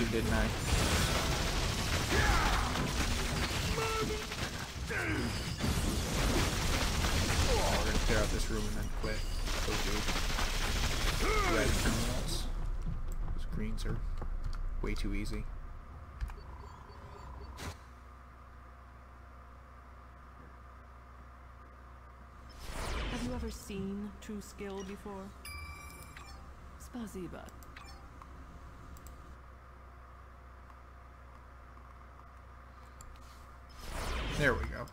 didn't I? Oh, we're gonna clear out this room and then quit. So good. Red criminals. Those greens are way too easy. Have you ever seen true skill before? Spasiba. There we go.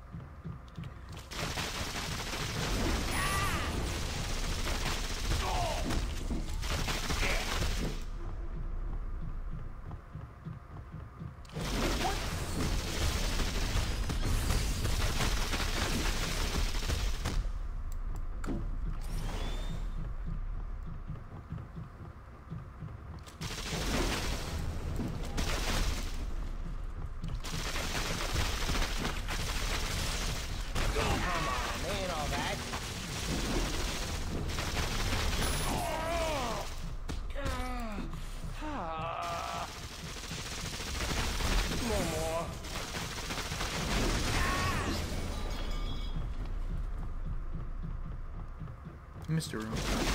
Mr. Room.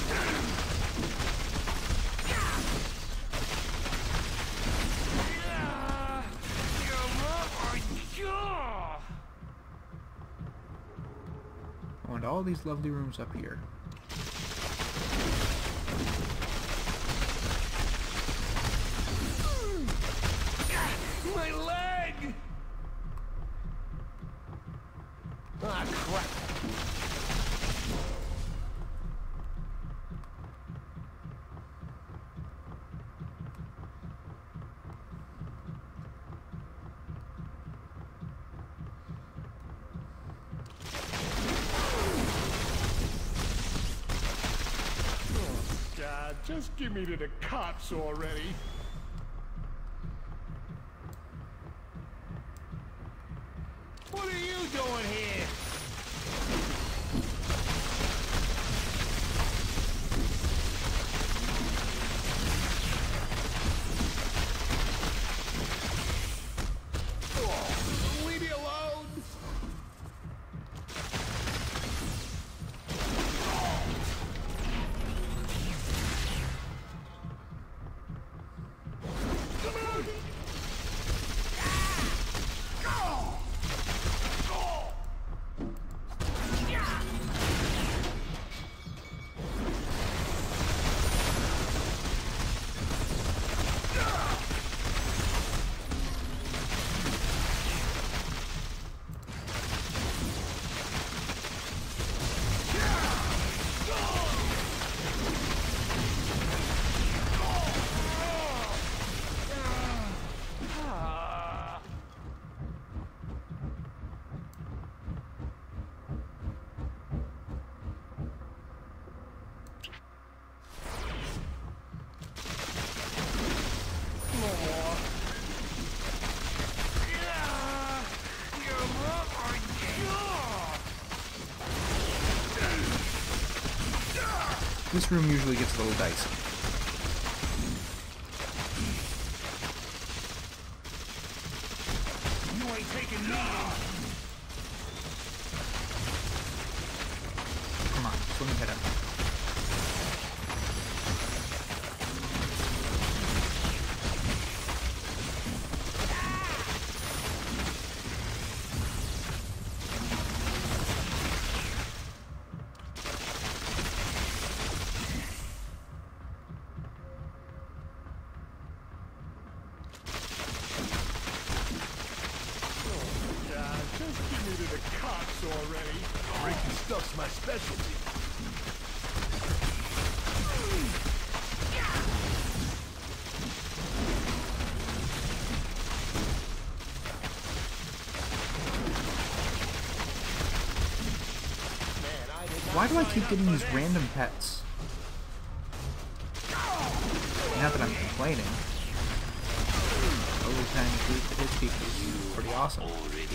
I want all these lovely rooms up here. My leg! Ah, crap. God, just give me to the cops already. What are you doing here? Oh, leave me alone. This room usually gets a little dicey. You ain't taking me. Come on, let me hit him. Just give me to the cops already. Breaking stuff's my specialty. Why do I keep getting these random pets? Not that I'm complaining. Every time you shoot his people is pretty awesome.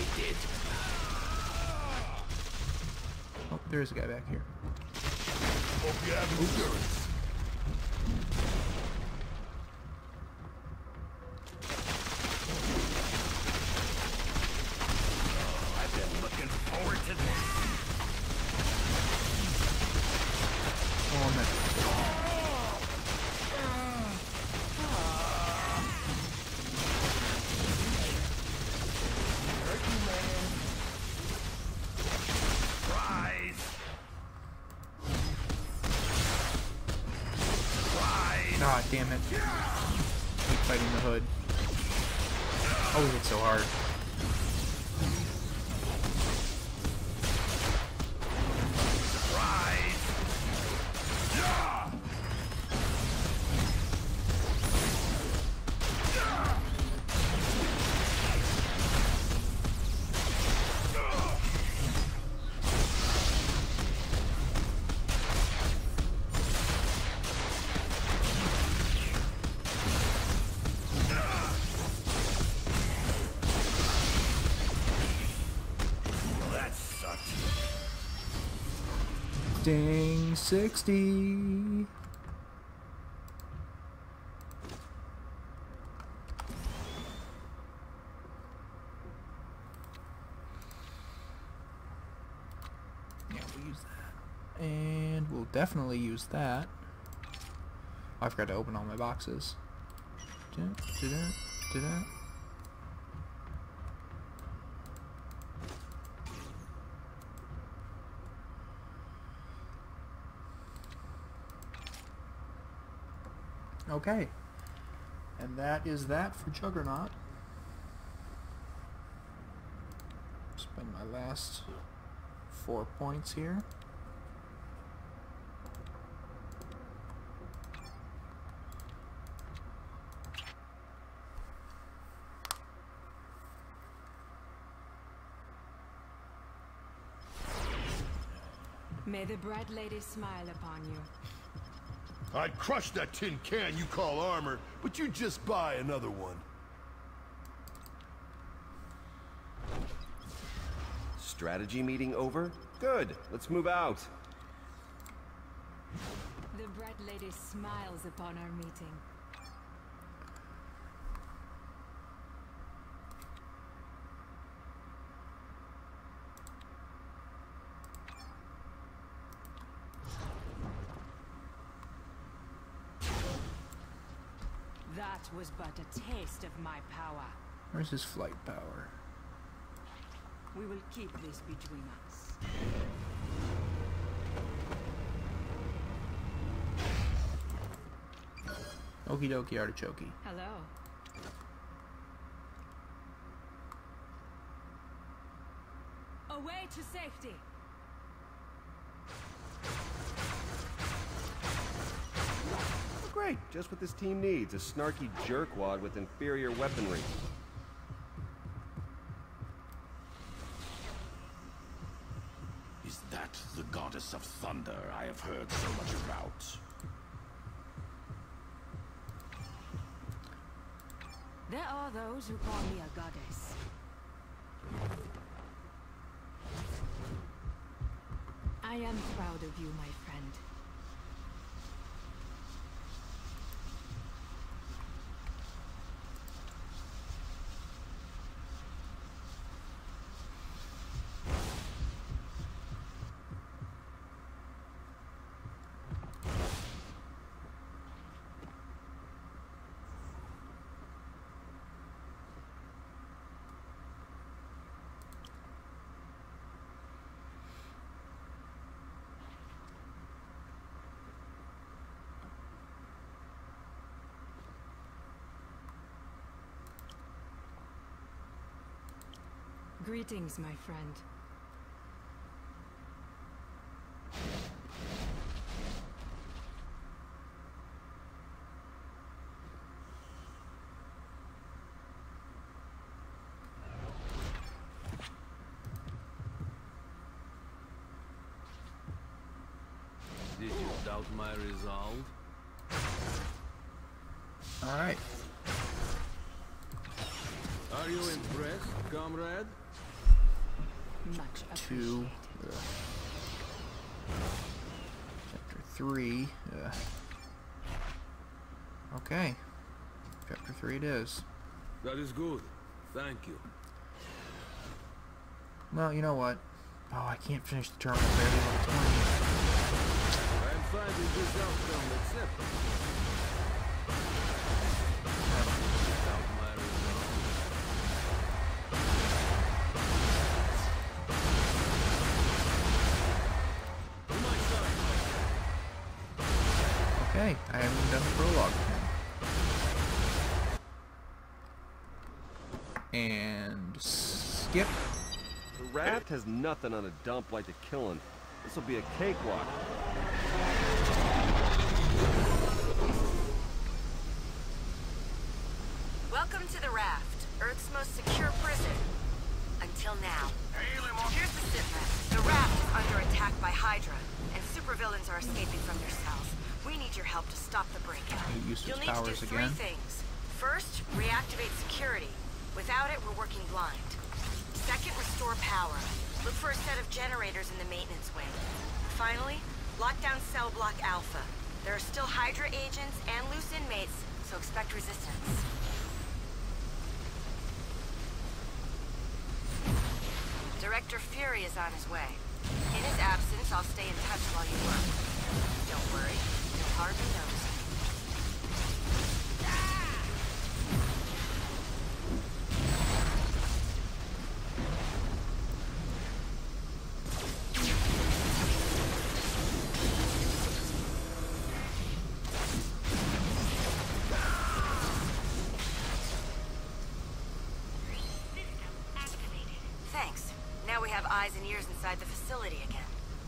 Oh, there is a guy back here. Hope you have insurance. Oh, man. God damn it. Keep fighting the hood. Oh, we hit so hard. Dang 60. Yeah, we'll use that. And we'll definitely use that. Oh, I forgot to open all my boxes. Do that. Okay, and that is that for Juggernaut. Spend my last 4 points here. May the Bread Lady smile upon you. I'd crush that tin can you call armor, but you'd just buy another one. Strategy meeting over? Good. Let's move out. The Bread Lady smiles upon our meeting. That was but a taste of my power. Where's his flight power? We will keep this between us. Okie dokie artichoke. Hello. Away to safety. Great, just what this team needs. A snarky jerkwad with inferior weaponry. Is that the goddess of thunder I have heard so much about? There are those who call me a goddess. I am proud of you, my friend. Greetings, my friend. Did you doubt my resolve? All right. Are you impressed, comrade? Much Two. appreciated. Chapter 3. Okay. Chapter 3 it is. That is good. Thank you. Well, you know what? Oh, I can't finish the terminal. I already level 20. I am fighting Okay, I haven't done the prologue yet. And skip. The raft has nothing on a dump like the killing. This will be a cakewalk. Welcome to the raft, Earth's most secure prison. Until now. Here's the sitrep. The raft is under attack by Hydra, and supervillains are escaping from their cells. We need your help to stop the breakout. Useless You'll need to do powers three again. things. First, reactivate security. Without it, we're working blind. Second, restore power. Look for a set of generators in the maintenance wing. Finally, lock down cell block Alpha. There are still Hydra agents and loose inmates, so expect resistance. Director Fury is on his way. In his absence, I'll stay in touch while you work. Don't worry, he'll hardly notice me. Thanks. Now we have eyes and ears inside the facility again.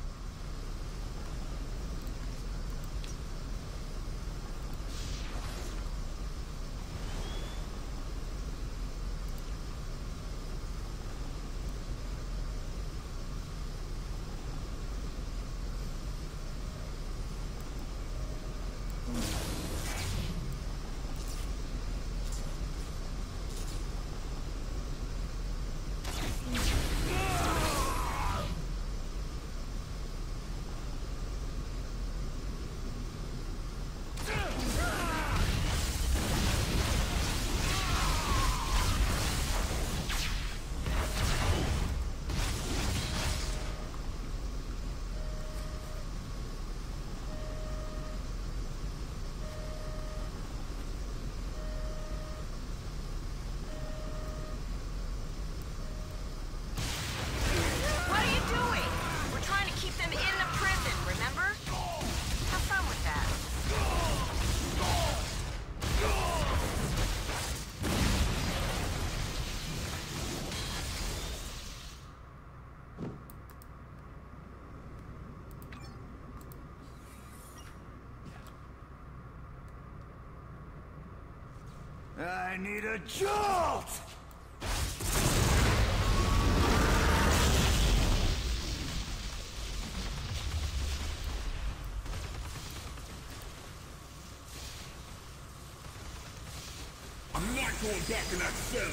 What are you doing? We're trying to keep them in the prison, remember? Have fun with that. I need a jolt! I'm not going back in that cell!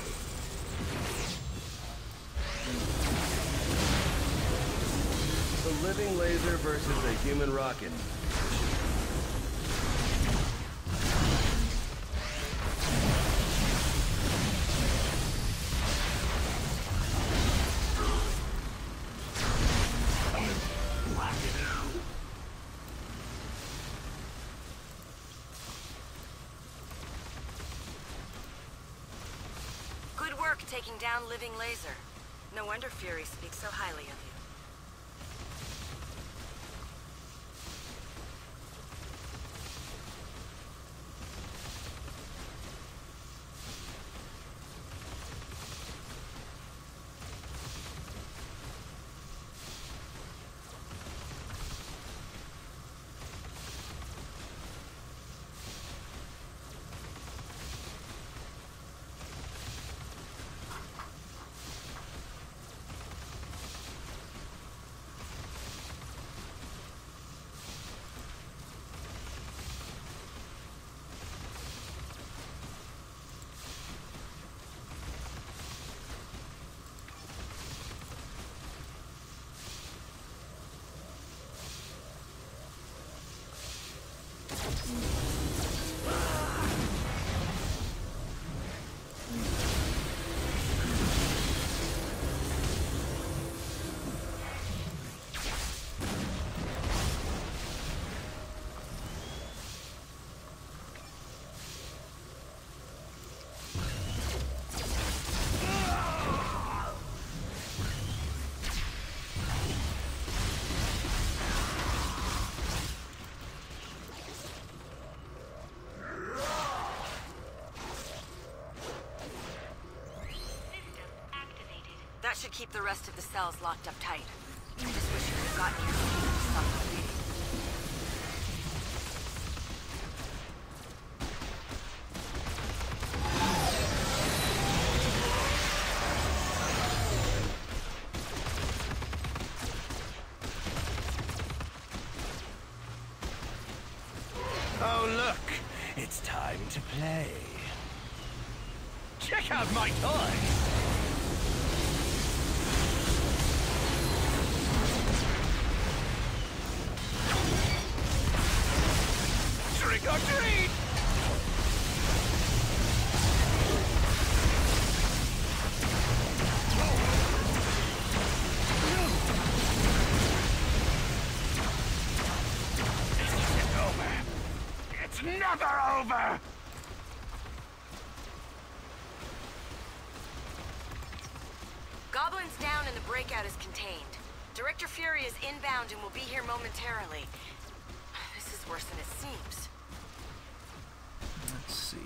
The living laser versus a human rocket. Good work taking down Living Laser. No wonder Fury speaks so highly of you. should keep the rest of the cells locked up tight. I just wish you could have gotten here sooner to stop the bleeding. Oh, look! It's time to play. Check out my toys! Trick or treat! It's never over! Goblin's down and the breakout is contained. Director Fury is inbound and will be here momentarily. This is worse than it seems. Let's see.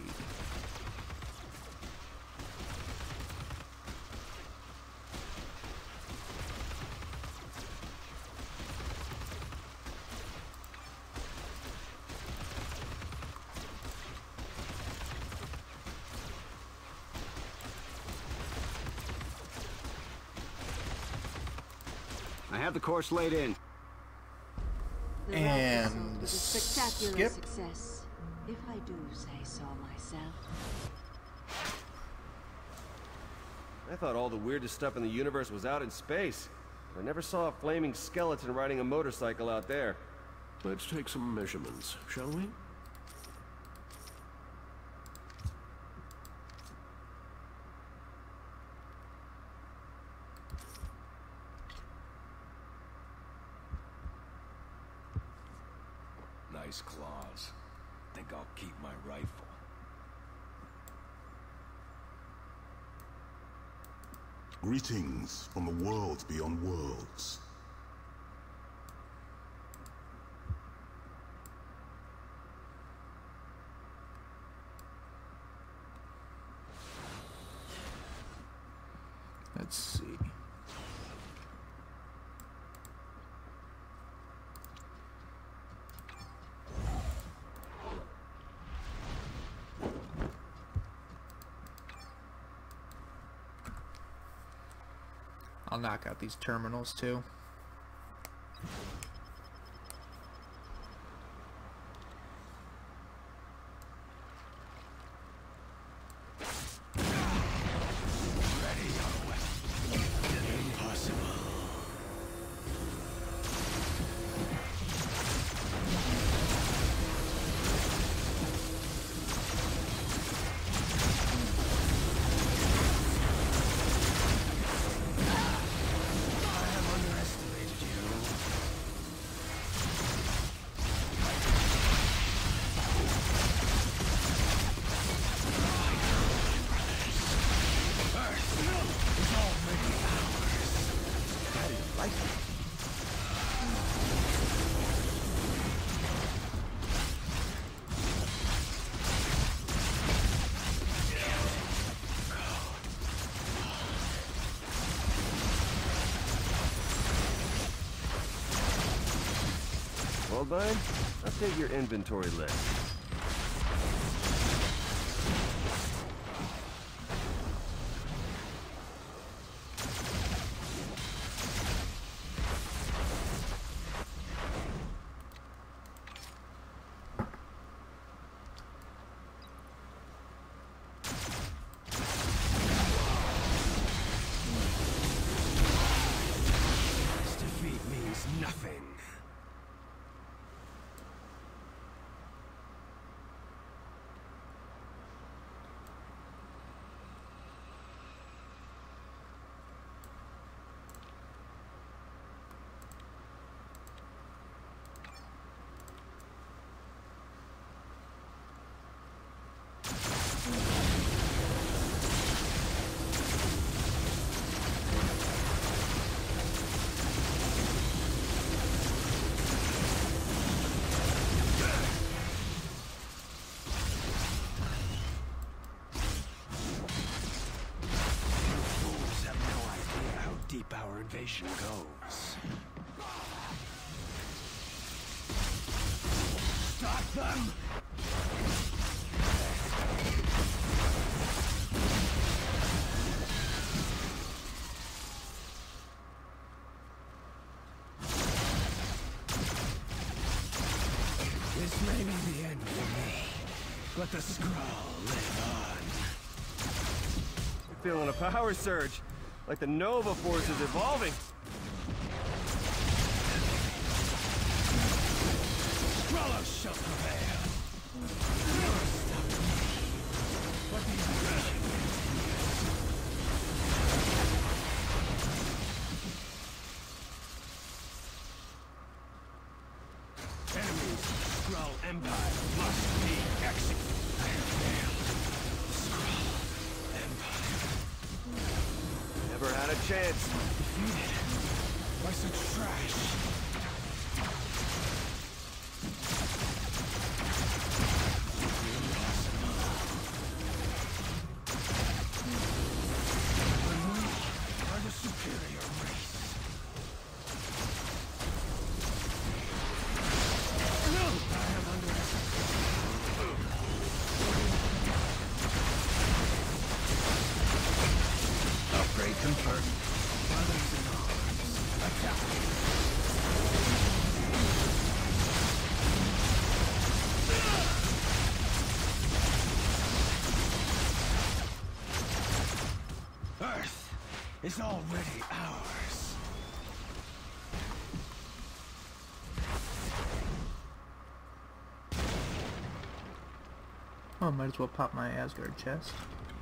I have the course laid in. The And route was a spectacular skip. success, if I do say so myself. I thought all the weirdest stuff in the universe was out in space. I never saw a flaming skeleton riding a motorcycle out there. Let's take some measurements, shall we? Nice claws. Think I'll keep my rifle. Greetings from the world beyond worlds. Let's see. I'll knock out these terminals too. Well, bud, I'll take your inventory list. This defeat means nothing. tradition goes. Stop them! This may be the end for me, but the Skrull live on. I'm feeling a power surge, like the Nova Force is evolving. Skrullos shall prevail. Never stop me. What do you do? Enemies of the Skrull Empire must be executed. I have failed. Skrull Empire. Never had a chance. Defeated by such trash. Superior race. No! I am underestimated. Upgrade confirmed. Brothers in arms. Attack. Earth is already ours. Oh, might as well pop my Asgard chest.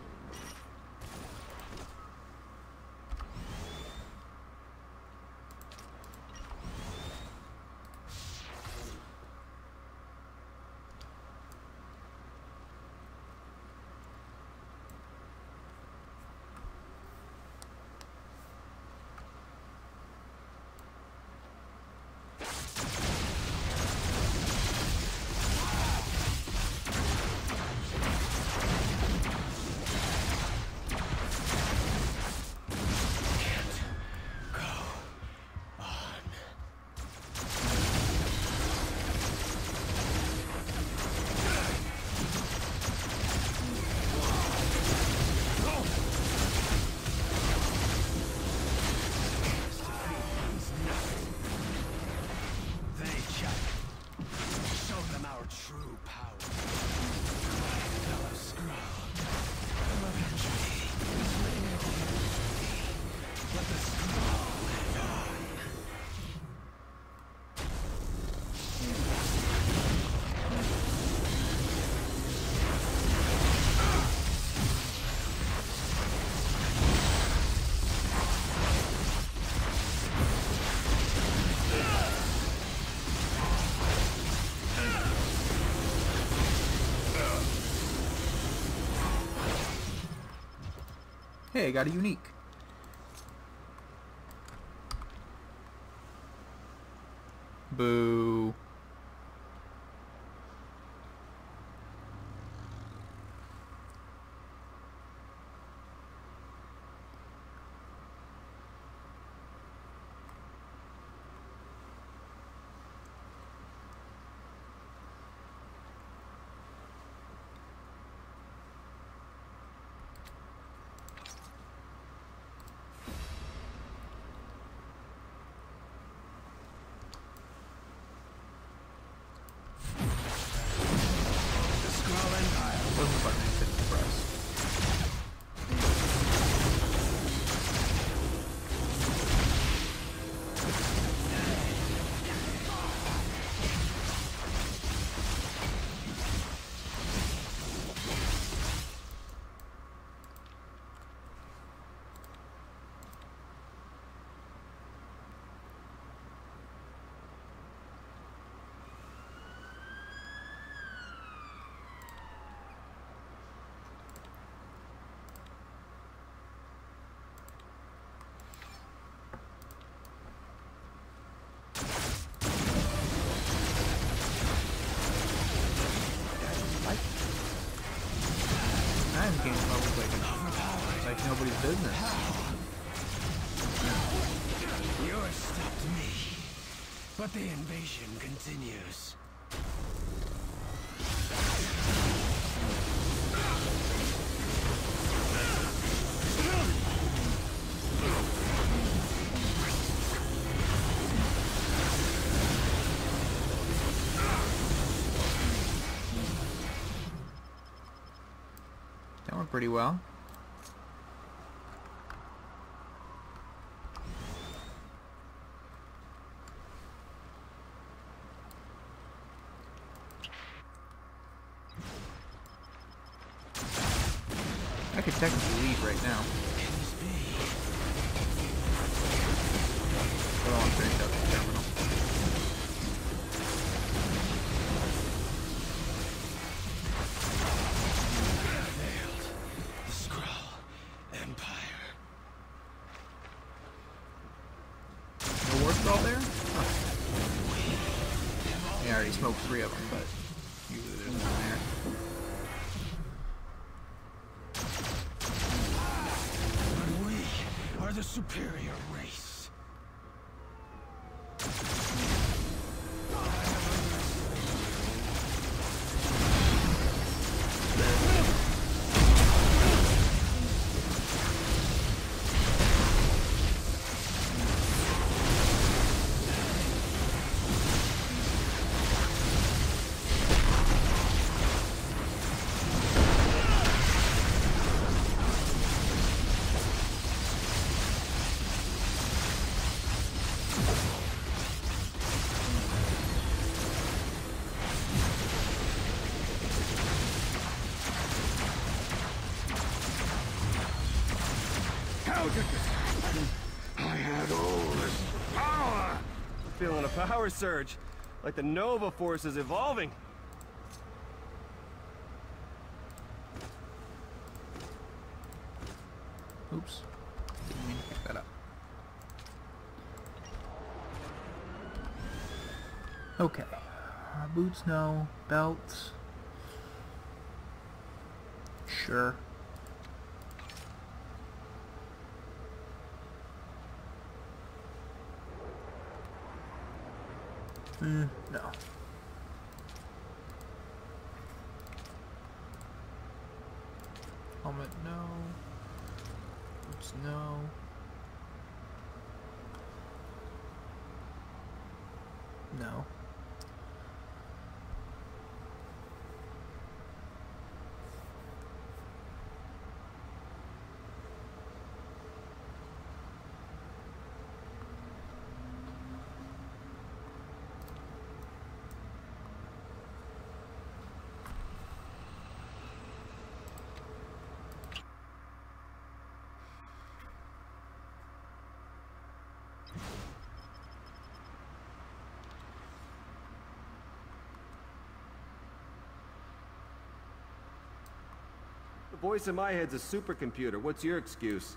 Hey, I got a unique. Boo. Game levels like nobody's business. but the invasion continues. That went pretty well. I could technically leave right now. But I want to finish up the terminal. The Skrull Empire. No war spell there? Huh. Yeah, I already smoked 3 of them, but usually there's one there. Are the superior race. How did this happen? I had all this power! I'm feeling a power surge. Like the Nova Force is evolving. Oops. Didn't mean to pick that up. Okay. Boots, no. Belts. Sure. No. Helmet, no. Boots, no. No. The voice in my head's a supercomputer. What's your excuse?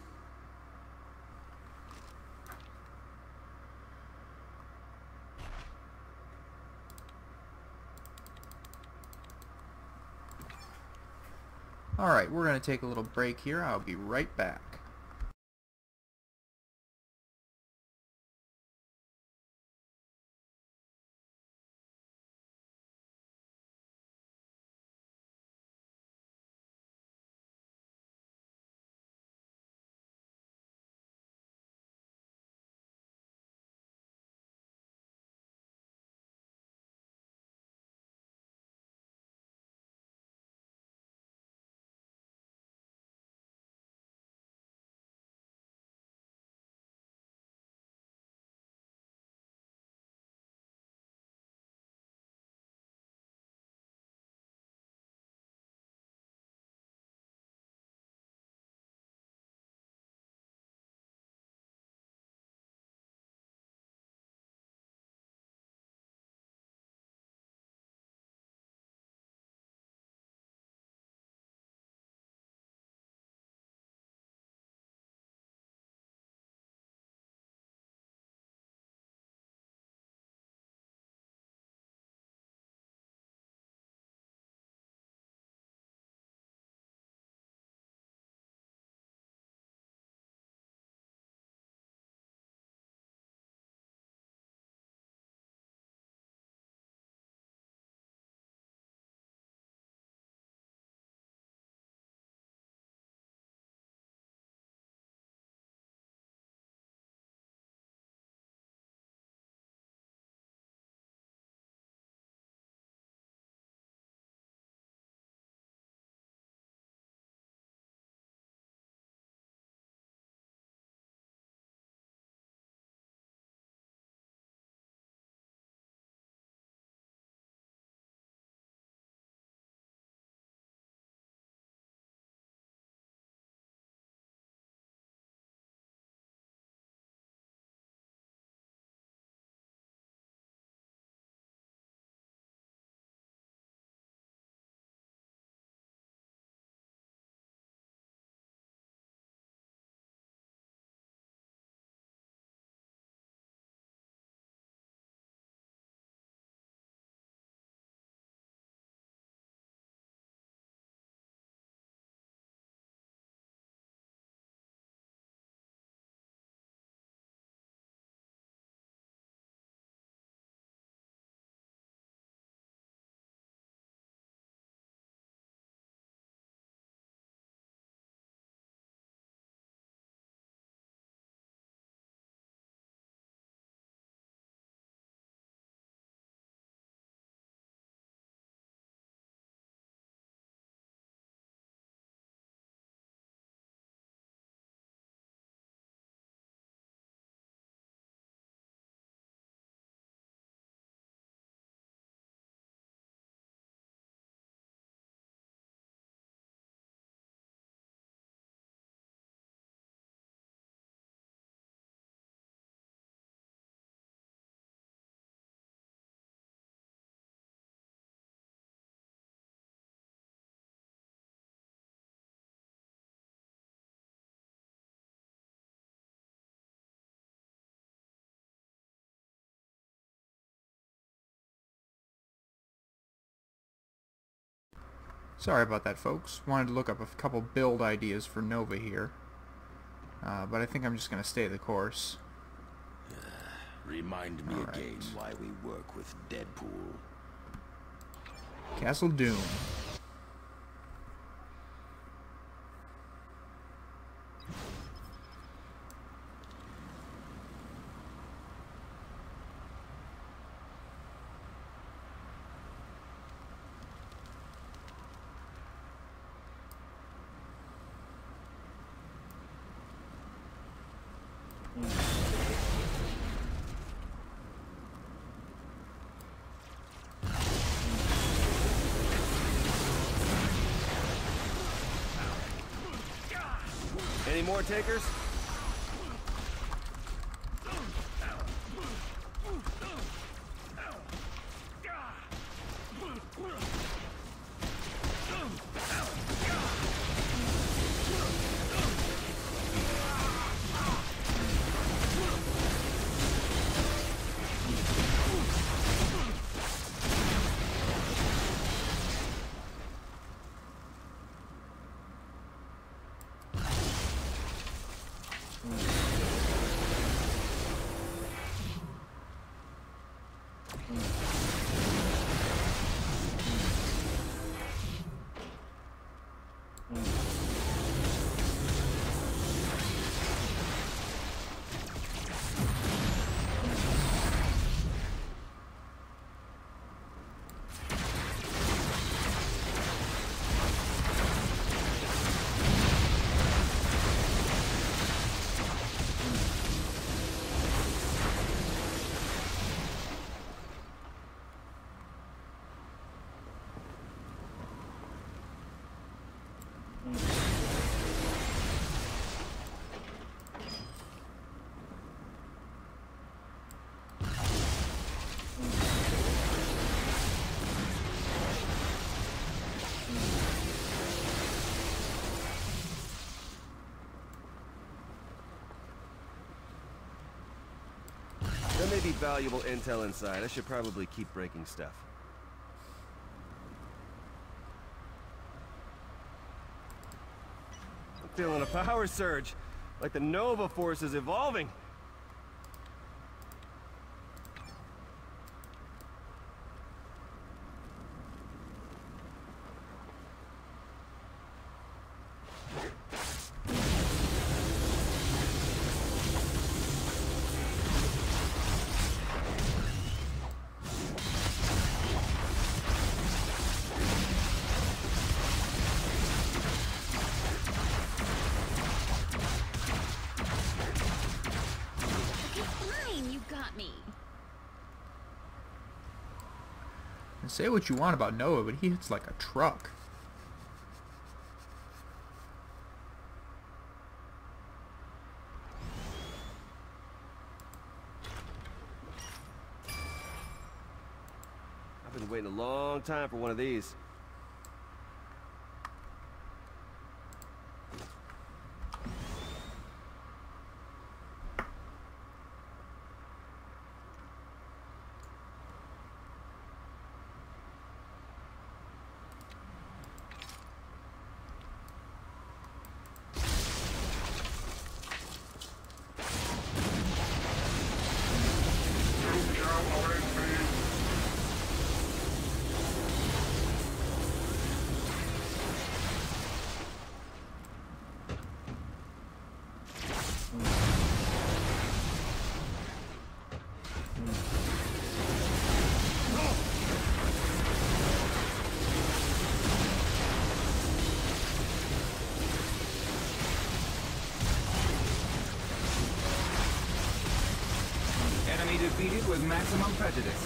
Alright, we're going to take a little break here. I'll be right back. Sorry about that, folks. Wanted to look up a couple build ideas for Nova here. But I think I'm just going to stay the course. Remind me again why we work with Deadpool. Castle Doom. Any more takers? There may be valuable intel inside. I should probably keep breaking stuff. I'm feeling a power surge, like the Nova Force is evolving. And say what you want about Noah, but he hits like a truck. I've been waiting a long time for one of these. Enemy defeated with maximum prejudice.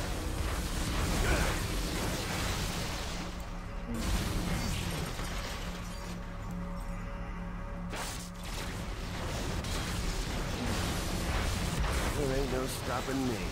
There ain't no stopping me.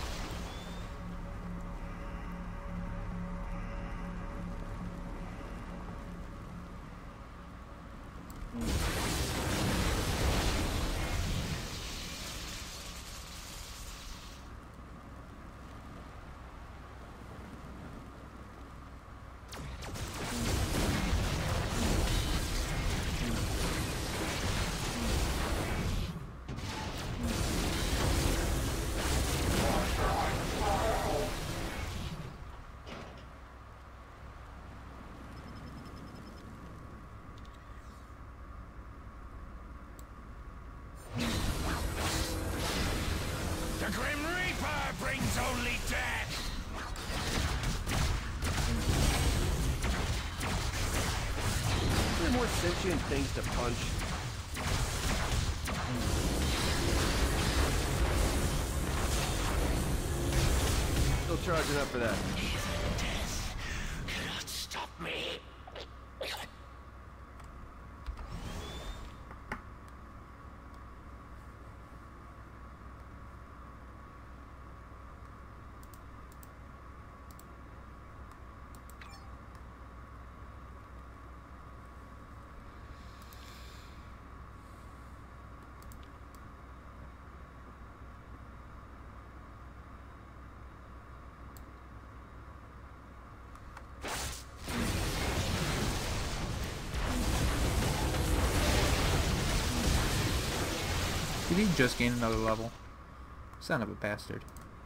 more sentient things to punch? Still charging up for that. Death cannot stop me. Did he just gain another level? Son of a bastard.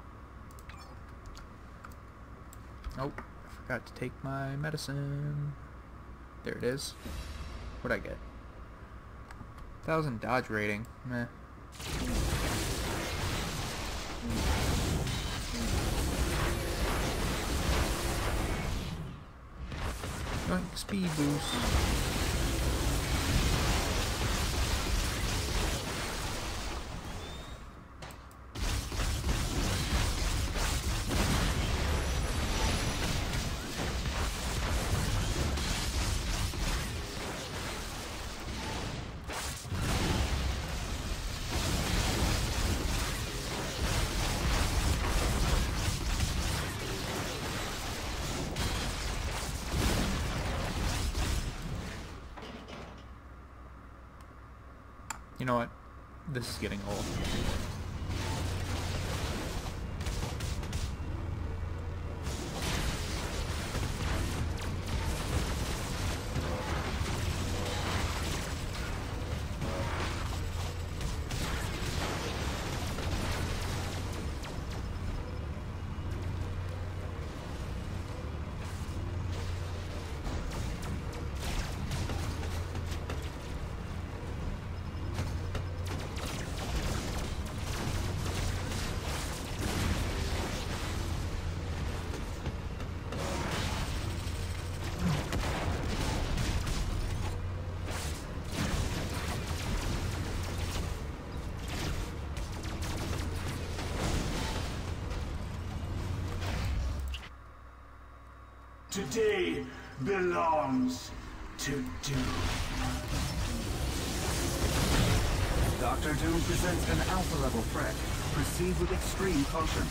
Oh, I forgot to take my medicine. There it is. What'd I get? 1000 dodge rating. Meh. Yoink, speed boost. You know what? This is getting old. Today belongs to Doom. Dr. Doom presents an alpha-level threat. Proceed with extreme caution.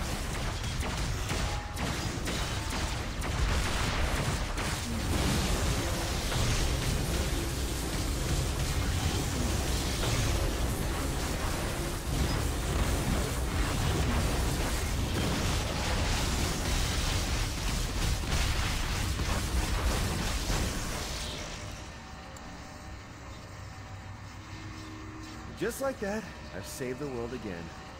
Just like that, I've saved the world again.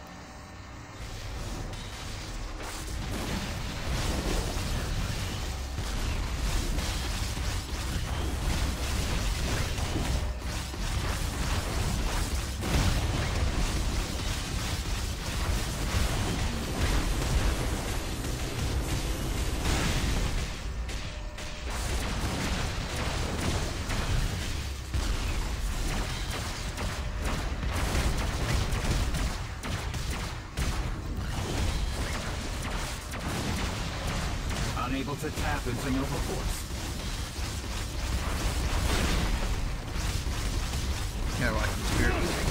Unable to tap into Nova Force. Yeah, like spirit.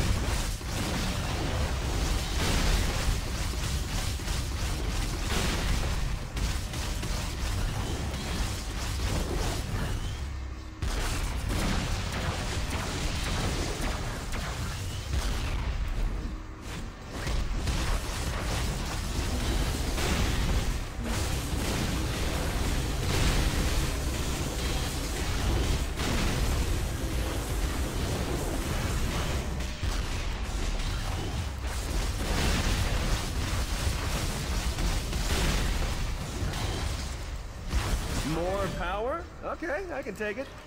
More power? Okay, I can take it.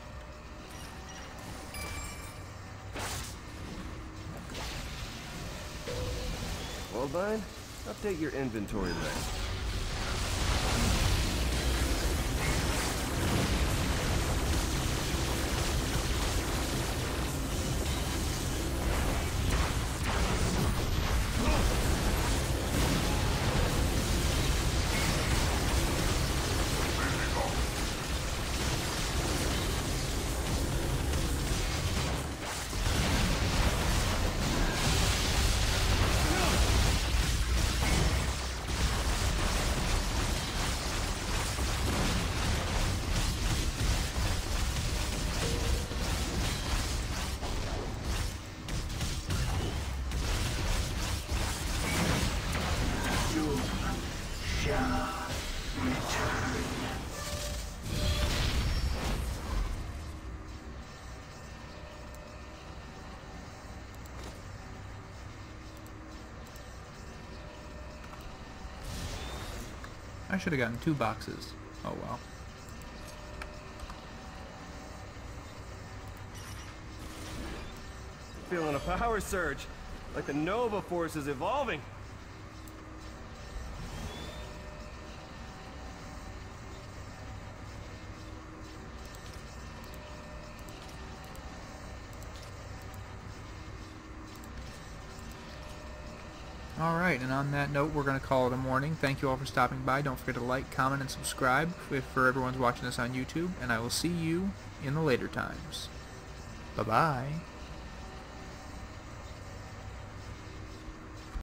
Worldvine, update your inventory list. I should have gotten 2 boxes. Oh well. Feeling a power surge, like the Nova Force is evolving. Alright, and on that note, we're going to call it a morning. Thank you all for stopping by. Don't forget to like, comment, and subscribe for everyone's watching this on YouTube. And I will see you in the later times. Bye-bye.